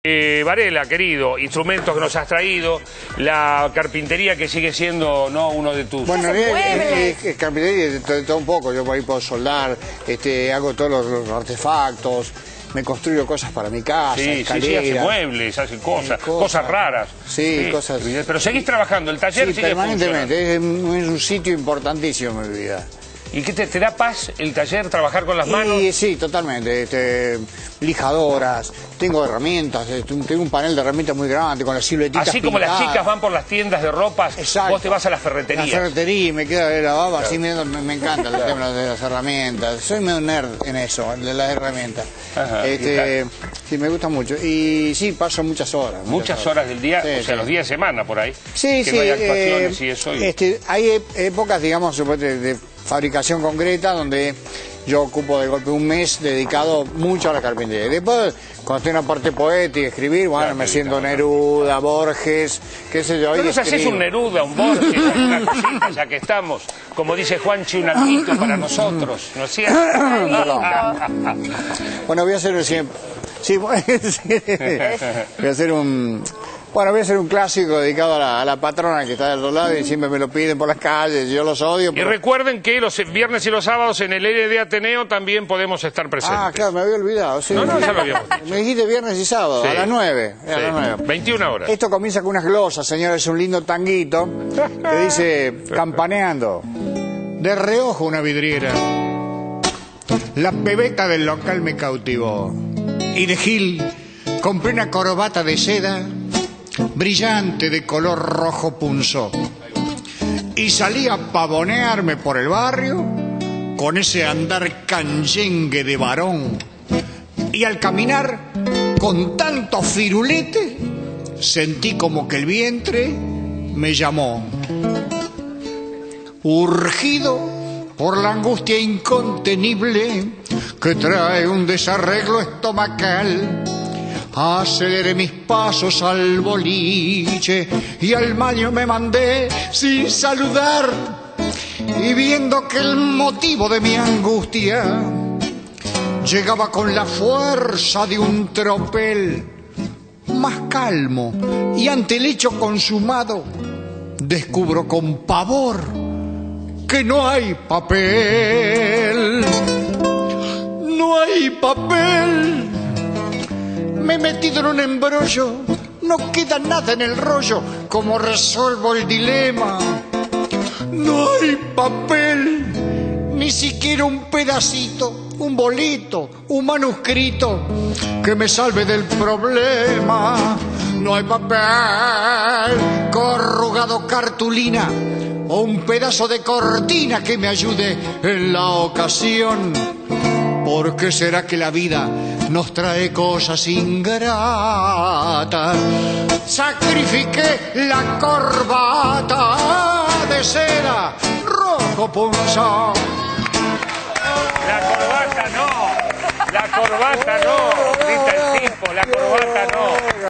Varela, querido, instrumentos que nos has traído, la carpintería que sigue siendo uno de tus... Bueno, carpintería de todo un poco, yo por ahí puedo soldar, hago todos los artefactos, me construyo cosas para mi casa, escaleras. Sí, hace muebles, hace cosas raras. Sí, cosas... Pero seguís trabajando, el taller sigue permanentemente, es un sitio importantísimo en mi vida. ¿Y qué te da paz el taller, trabajar con las manos? Sí, totalmente. Lijadoras, tengo herramientas, tengo un panel de herramientas muy grande con las siluetitas así como pintadas. las chicas van por las tiendas de ropas, vos te vas a la ferretería. La ferretería, me queda de la baba, así me encanta el tema de las herramientas. Soy medio nerd en eso, de las herramientas. Ajá, sí, me gusta mucho. Y sí, paso muchas horas. Muchas horas del día, o sea, los días de semana por ahí. Sí, que no hay actuaciones y eso. Hay épocas, digamos, de fabricación concreta donde yo ocupo de golpe un mes dedicado mucho a la carpintería. Después, cuando estoy en la parte poética, escribir, bueno, me siento Neruda, Borges, qué sé yo. ¿No nos haces un Neruda, un Borges, una cosita, ya que estamos? Como dice Juanchi, un altito para nosotros, ¿no es cierto? Bueno, voy a hacer siempre. Sí, voy a hacer un... Bueno, voy a hacer un clásico dedicado a la patrona que está del otro lado y siempre me lo piden por las calles, yo los odio. Pero... Y recuerden que los viernes y los sábados en el LD Ateneo también podemos estar presentes. Ah, claro, me había olvidado. Sí. No, ya lo habíamos dicho. Me dijiste viernes y sábado, sí. A las 9. Sí. A las 9. 21 horas. Esto comienza con unas glosas, señores, es un lindo tanguito que dice, campaneando. De reojo una vidriera, la pebeta del local me cautivó. Y de Gil compré una corbata de seda brillante de color rojo punzó y salí a pavonearme por el barrio con ese andar canyengue de varón, y al caminar con tanto firulete sentí como que el vientre me llamó. Urgido por la angustia incontenible que trae un desarreglo estomacal, aceleré mis pasos al boliche y al baño me mandé sin saludar, y viendo que el motivo de mi angustia llegaba con la fuerza de un tropel, más calmo y ante el hecho consumado descubro con pavor que no hay papel. No hay papel. Me he metido en un embrollo, no queda nada en el rollo. ¿Cómo resuelvo el dilema? No hay papel, ni siquiera un pedacito, un boleto, un manuscrito que me salve del problema. No hay papel, corrugado cartulina o un pedazo de cortina que me ayude en la ocasión. ¿Por qué será que la vida nos trae cosas ingratas? Sacrifiqué la corbata de seda rojo punzón. La corbata no, grita el tipo, la corbata no.